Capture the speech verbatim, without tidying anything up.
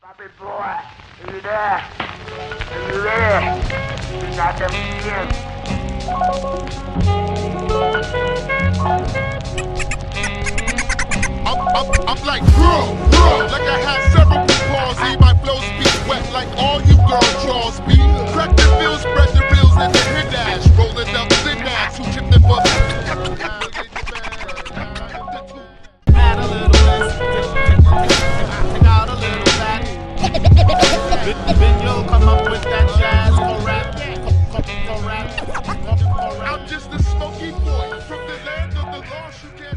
Papi boy, are you there? Are you there? You got them skills. I'm, I'm, I'm like, bro, bro, like I had cerebral palsy. My flow speak wet like all you girl draws me. Crack the bills, spread the reels in the hit dash. Rolling up thin ass who tipped it for add a little less, take out a little fat. Then you'll come up with that jazz or rap, or rap. I'm just a smoky boy from the land of the lost. You can't